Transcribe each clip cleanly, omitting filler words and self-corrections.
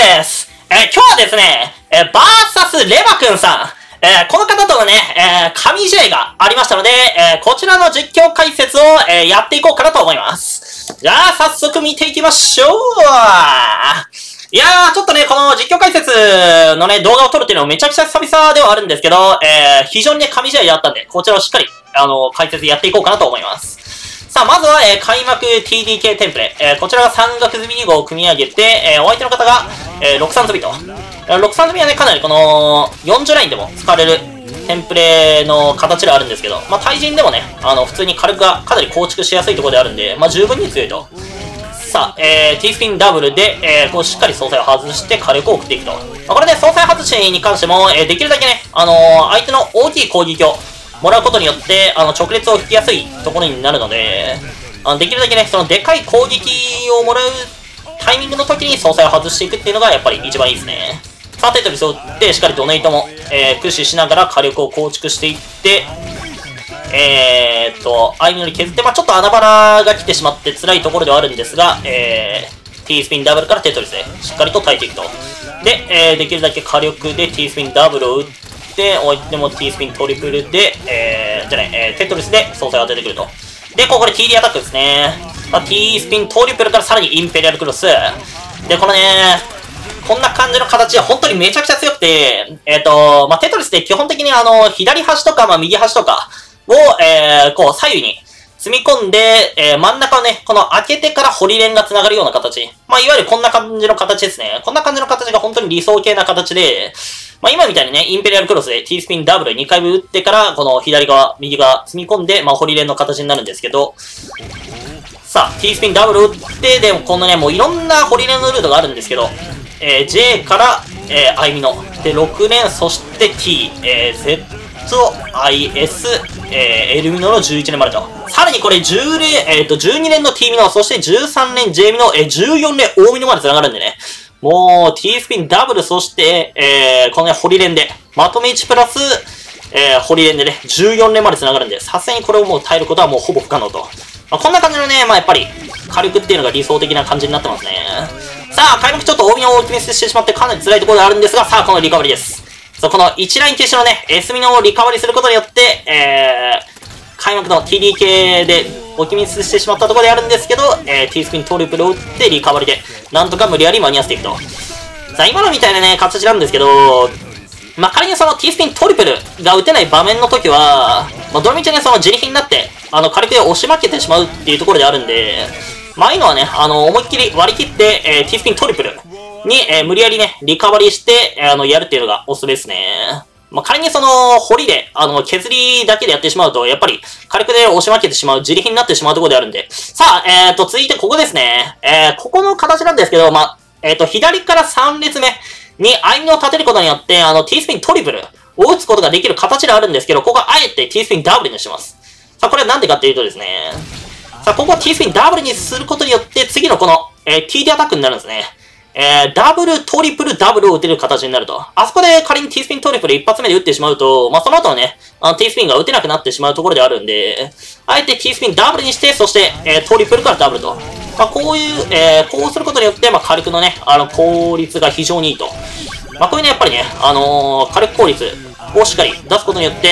です。今日はですね、バーサスレバくんさん、この方とのね、神試合がありましたので、こちらの実況解説を、やっていこうかなと思います。じゃあ、早速見ていきましょう。いやー、ちょっとね、この実況解説のね、動画を撮るっていうのもめちゃくちゃ久々ではあるんですけど、非常にね、神試合であったんで、こちらをしっかり、解説やっていこうかなと思います。さあ、まずは、開幕 TDK テンプレ。こちらが3学済み2号を組み上げて、お相手の方が、63済みと。63済みはね、かなりこの、40ラインでも使われるテンプレの形ではあるんですけど、まあ、対人でもね、普通に火力がかなり構築しやすいところであるんで、まあ、十分に強いと。さあ、T スピンダブルで、こうしっかり総裁を外して火力を送っていくと。まあ、これね、総裁外しに関しても、できるだけね、相手の大きい攻撃を、もらうことによって、直列を引きやすいところになるので、できるだけね、そのでかい攻撃をもらうタイミングの時に総裁を外していくっていうのがやっぱり一番いいですね。さあ、テトリスを打って、しっかりドネイトも、駆使しながら火力を構築していって、相乗り削って、まあちょっと穴場が来てしまって辛いところではあるんですが、T スピンダブルからテトリスでしっかりと耐えていくと。で、できるだけ火力で T スピンダブルを打って、おいても T スピントリプルで、テトリスで総裁を当ててくると。で、ここで TD アタックですね。T スピントリプルからさらにインペリアルクロス。で、このね、こんな感じの形は本当にめちゃくちゃ強くて、まあ、テトリスって基本的に左端とか、まあ、右端とかを、こう、左右に積み込んで、真ん中をね、この開けてからホリレンが繋がるような形。まあ、いわゆるこんな感じの形ですね。こんな感じの形が本当に理想系な形で、まあ今みたいにね、インペリアルクロスで T スピンダブル2回分打ってから、この左側、右側積み込んで、まあホリレンの形になるんですけど、さあ、T スピンダブル打って、でもこのね、もういろんなホリレンのルートがあるんですけど、J から、アイミノ。で、6連、そして T、Z、IS、L ミノの11連までと。さらにこれ10連、12連の T ミノ、そして13連 J ミノ、14連 O ミノまで繋がるんでね。もう、T スピンダブル、そして、このね、ホリレンで、まとめ1プラス、ホリレンでね、14連まで繋がるんで、さすがにこれをもう耐えることはもうほぼ不可能と。まあ、こんな感じのね、まあやっぱり、火力っていうのが理想的な感じになってますね。さあ、開幕ちょっと大ミノを大きめしてしまってかなり辛いところであるんですが、さあ、このリカバリーです。そう、この1ライン消しのね、S ミノをリカバリーすることによって、開幕の TDK で置きミスしてしまったところであるんですけど、T スピントリプルを打ってリカバリで、なんとか無理やり間に合わせていくと。さあ、今のみたいなね、形なんですけど、まあ、仮にその T スピントリプルが打てない場面の時は、まあ、どのみちね、その自力になって、火力で押し負けてしまうっていうところであるんで、まあ、いいのはね、思いっきり割り切って、T スピントリプルに、無理やりね、リカバリーして、やるっていうのがおすすめですね。まあ、仮にその、掘りで、削りだけでやってしまうと、やっぱり、火力で押し負けてしまう、自力になってしまうところであるんで。さあ、続いてここですね。ここの形なんですけど、まあ、左から3列目にアイミノを立てることによって、T スピントリプルを打つことができる形であるんですけど、ここはあえて T スピンダブルにします。さあ、これはなんでかっていうとですね、さあ、ここは T スピンダブルにすることによって、次のこの、TD アタックになるんですね。ダブル、トリプル、ダブルを打てる形になると。あそこで仮に T スピントリプル一発目で打ってしまうと、まあ、その後はね、T スピンが打てなくなってしまうところであるんで、あえて T スピンダブルにして、そして、トリプルからダブルと。まあ、こういう、こうすることによって、まあ、火力のね、効率が非常にいいと。まあ、こういうね、やっぱりね、火力効率をしっかり出すことによって、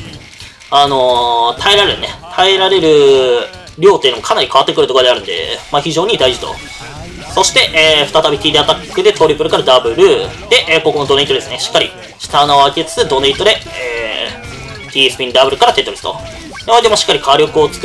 耐えられる量っていうのもかなり変わってくるところであるんで、まあ、非常に大事と。そして、再び TD アタックでトリプルからダブル。で、ここのドネイトですね。しっかり下穴を開けつつ、ドネイトで、T スピンダブルからテトリスと。でもしっかり火力を作って、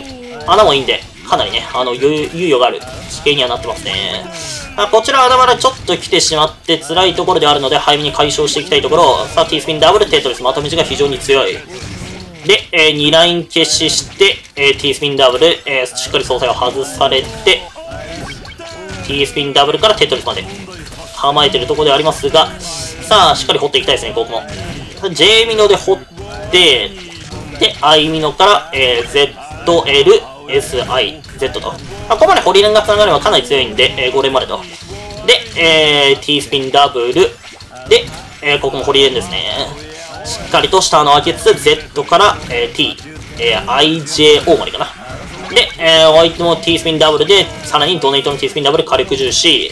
穴もいいんで、かなりね、猶予がある地形にはなってますね。こちら穴までちょっと来てしまって辛いところであるので、早めに解消していきたいところ。さあ、T スピンダブル、テトリス、まとめ値が非常に強い。で、2ライン消しして、T スピンダブル、しっかり総裁を外されて、T スピンダブルからテトリスまで構えてるところでありますが、さあ、しっかり掘っていきたいですね、ここも。J ミノで掘って、で、I ミノから、Z、L、S、I、Z と。ここまでホリレンが繋がればかなり強いんで、5連までと。で、T スピンダブル。で、ここもホリレンですね。しっかりと下の開けつつ、Z から、T、IJO までかな。で、お相手も T スピンダブルで、さらにドネイトの T スピンダブル火力重視。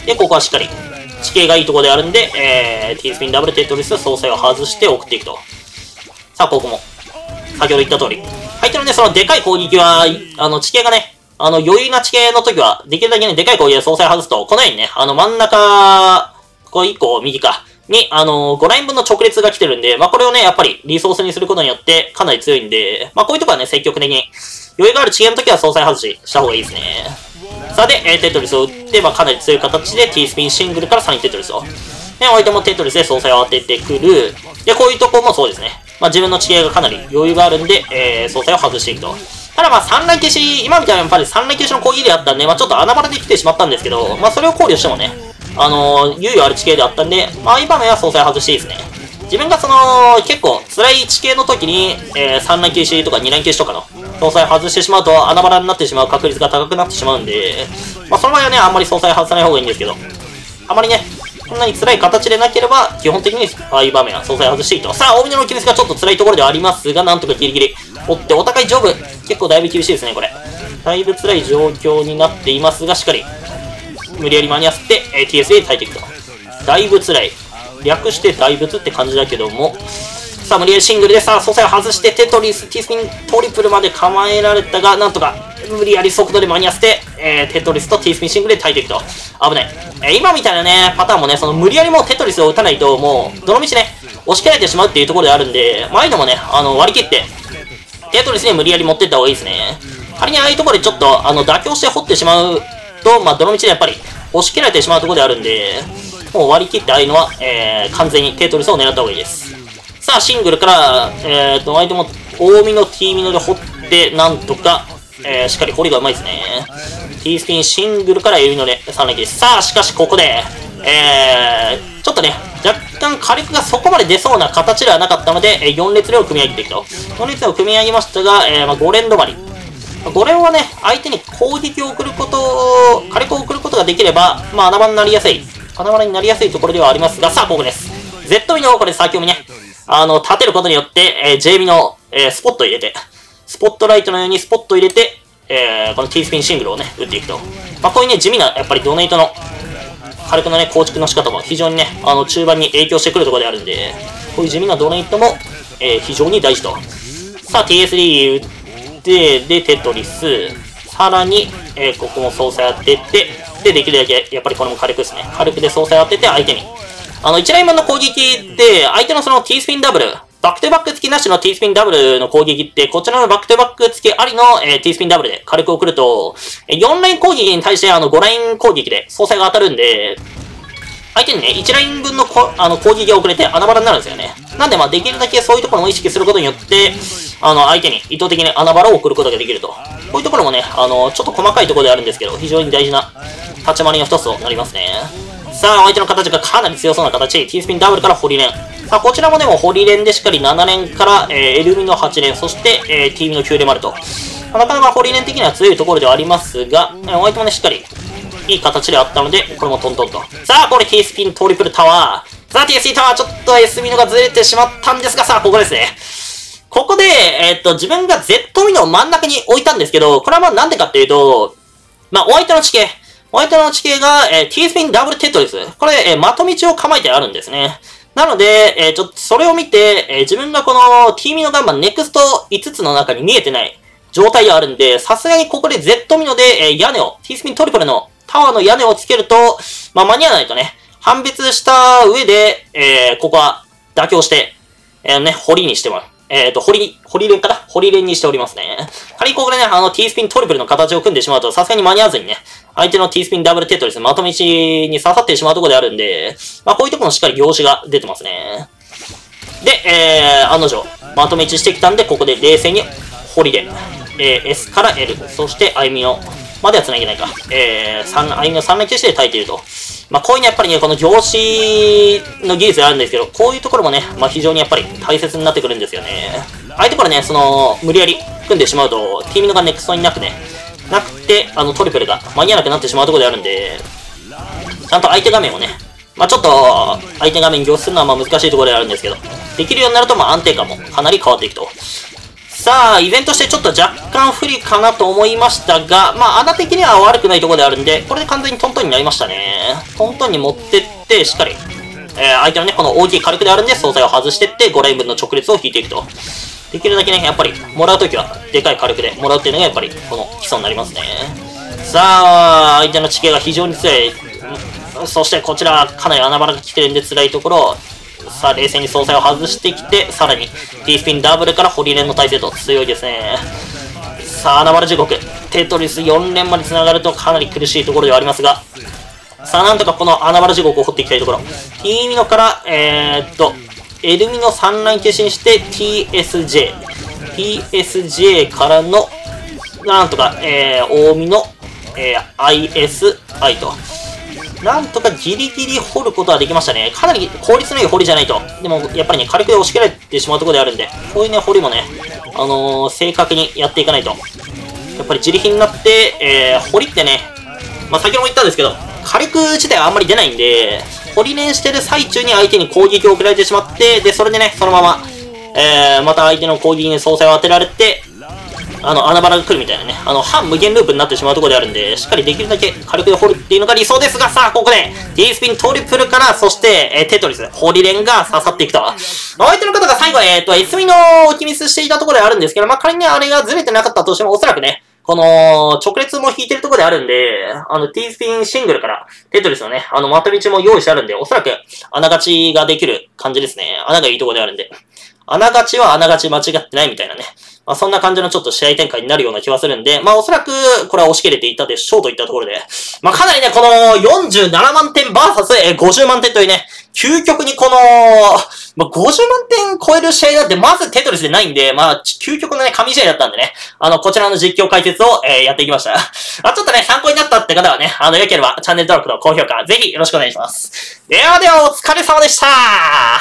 で、ここはしっかり、地形がいいところであるんで、T スピンダブルテトリス、総裁を外して送っていくと。さあ、ここも、先ほど言った通り。相手のね、そのでかい攻撃は、地形がね、余裕な地形の時は、できるだけね、でかい攻撃で総裁を外すと、このようにね、真ん中、ここ1個右か、に、5ライン分の直列が来てるんで、まあ、これをね、やっぱりリソースにすることによって、かなり強いんで、まあ、こういうところはね、積極的に、余裕がある地形の時は総裁外しした方がいいですね。さあ、で、テトリスを打って、まあ、かなり強い形で T スピンシングルから3人テトリスを。で、相手もテトリスで総裁を当ててくる。で、こういうとこもそうですね。まあ、自分の地形がかなり余裕があるんで、総裁を外していくと。ただまあ、3ライン消し、今みたいなやっぱり3ライン消しの攻撃であったんで、まあ、ちょっと穴場で来てしまったんですけど、まあ、それを考慮してもね、猶予ある地形であったんで、まあ、今のは総裁外していいですね。自分が結構辛い地形の時に、3ライン消しとか2ライン消しとかの総裁外してしまうと穴場になってしまう確率が高くなってしまうんで、まあ、その場合はね、あんまり総裁外さない方がいいんですけど、あまりね、こんなに辛い形でなければ、基本的にああいう場面は総裁外していいと。さあ、大峰のキネスがちょっと辛いところではありますが、なんとかギリギリ追って、お互い丈夫。結構だいぶ厳しいですね、これ。だいぶ辛い状況になっていますが、しっかり、無理やり間に合わせて、TS で耐えていくと。だいぶ辛い。略して大仏って感じだけども、さあ、無理やりシングルで、さあ、総裁を外して、テトリス、T スピン、トリプルまで構えられたが、なんとか、無理やり速度で間に合わせて、テトリスと T スピンシングルで耐えていくと。危ない。今みたいなね、パターンもね、無理やりもうテトリスを打たないと、もう、どのみちね、押し切られてしまうっていうところであるんで、まあ、ああいうのもね、割り切って、テトリスに無理やり持っていった方がいいですね。仮にああいうところでちょっと、妥協して掘ってしまうと、まあ、どのみちね、やっぱり、押し切られてしまうところであるんで、もう割り切ってああいうのは、完全にテトリスを狙った方がいいです。さあ、シングルから、相手も、大ミノ、T ミノで掘って、なんとか、しっかり掘りがうまいですね。T スピンシングルから A ミノで3連撃です。さあ、しかしここで、ちょっとね、若干火力がそこまで出そうな形ではなかったので、4列目を組み上げていくと。4列目を組み上げましたが、まあ、5連止まり。5連はね、相手に攻撃を送ること、火力を送ることができれば、まあ、穴場になりやすい。穴場になりやすいところではありますが、さあ、ここです。Z ミのこれ先読みね、立てることによって、J ミの、スポットを入れて、スポットライトのようにスポットを入れて、この T スピンシングルをね、打っていくと。まあ、こういうね、地味な、やっぱりドネイトの、火力のね、構築の仕方も非常にね、中盤に影響してくるところであるんで、こういう地味なドネイトも、非常に大事と。さあ、TSD 打って、で、テトリス、さらに、ここも総裁当てて、で、できるだけ、やっぱりこれも火力ですね。火力で総裁当てて、相手に。1ライン分の攻撃って、相手のその T スピンダブル、バックトゥバック付きなしの T スピンダブルの攻撃って、こちらのバックトゥバック付きありの、T スピンダブルで火力を送ると、4ライン攻撃に対して5ライン攻撃で総裁が当たるんで、相手にね、1ライン分の攻撃が遅れて穴場になるんですよね。なんでまあできるだけそういうところも意識することによって、相手に意図的に穴場を送ることができると。こういうところもね、ちょっと細かいところであるんですけど、非常に大事な立ち回りの一つとなりますね。さあ、相手の形がかなり強そうな形、T スピンダブルからホリレン。さあ、こちらもでもホリレンでしっかり7連から、L ミの8連、そして、T ミの9連もあると。なかなかホリレン的には強いところではありますが、相手もね、しっかりいい形であったので、これもトントンと。さあ、これ T スピントリプルタワー。さあ、TSC タワー、ちょっと S ミノがずれてしまったんですが、さあ、ここですね。ここで、自分が Z ミノを真ん中に置いたんですけど、これはまあなんでかっていうと、まあ、お相手の地形が、T スピンダブルテトリス。これ、的道を構えてあるんですね。なので、ちょっとそれを見て、自分がこの T ミノがネクスト5つの中に見えてない状態であるんで、さすがにここで Z ミノで、屋根を、T スピントリプルのタワーの屋根をつけると、まあ、間に合わないとね、判別した上で、ここは妥協して、掘りにしてもらう。掘り連かな掘り連にしておりますね。仮にここでね、T スピントリプルの形を組んでしまうと、さすがに間に合わずにね、相手の T スピンダブルテトリス、まとめ道に刺さってしまうところであるんで、まあこういうところもしっかり凝視が出てますね。で、案の定、まとめ道してきたんで、ここで冷静に掘り連。S から L、そして歩みを、までは繋げないか。歩みを3連消して耐えていると。まあこういうね、やっぱりね、この凝視の技術があるんですけど、こういうところもね、まあ非常にやっぱり大切になってくるんですよね。相手からね、無理やり組んでしまうと、T ミノがネクストになくて、トリプルが間に合わなくなってしまうところであるんで、ちゃんと相手画面をね、まあちょっと、相手画面に凝視するのはまあ難しいところであるんですけど、できるようになるとまあ安定感もかなり変わっていくと。 さあ、依然としてちょっと若干不利かなと思いましたが、まあ、穴的には悪くないところであるんで、これで完全にトントンになりましたね。トントンに持ってって、しっかり、相手のね、この大きい火力であるんで、総裁を外してって、5レーン分の直列を引いていくと。できるだけね、やっぱり、もらうときは、でかい火力でもらうっていうのが、やっぱり、この基礎になりますね。さあ、相手の地形が非常に強い。そして、こちら、かなり穴場が来てるんで辛いところ、さあ、冷静に総裁を外してきて、さらに、T スピンダブルからホリレンの体勢と強いですね。さあ、穴場地獄。テトリス4連まで繋がるとかなり苦しいところではありますが、さあ、なんとかこの穴場地獄を掘っていきたいところ。T ミノから、L ミノ3ライン消しにして TSJ。TSJ からの、なんとか、大ミノ、ISI と。なんとかギリギリ掘ることはできましたね。かなり効率のいい掘りじゃないと。でも、やっぱりね、火力で押し切られてしまうところであるんで、こういうね、掘りもね、正確にやっていかないと。やっぱり自力になって、掘りってね、まあ、先ほども言ったんですけど、火力自体はあんまり出ないんで、掘り練してる最中に相手に攻撃を送られてしまって、で、それでね、そのまま、また相手の攻撃に総裁を当てられて、穴場が来るみたいなね、半無限ループになってしまうところであるんで、しっかりできるだけ火力で掘るっていうのが理想ですが、さあ、ここで、T スピントリプルから、そして、テトリス、ホリレンが刺さっていくと。相手の方が最後、S ミの置きミスしていたところであるんですけど、まあ、仮にね、あれがずれてなかったとしても、おそらくね、この、直列も引いてるところであるんで、T スピンシングルから、テトリスのね、まとめ道も用意してあるんで、おそらく、穴勝ちができる感じですね。穴がいいところであるんで。穴勝ちは穴勝ち間違ってないみたいなね。まあ、そんな感じのちょっと試合展開になるような気はするんで、まあおそらくこれは押し切れていたでしょうといったところで、まあかなりね、この47万点 VS50 万点というね、究極にこの、まあ、50万点超える試合だってまずテトリスでないんで、まあ究極のね、神試合だったんでね、こちらの実況解説を、やっていきました。まあちょっとね、参考になったって方はね、良ければチャンネル登録と高評価、ぜひよろしくお願いします。ではではお疲れ様でした。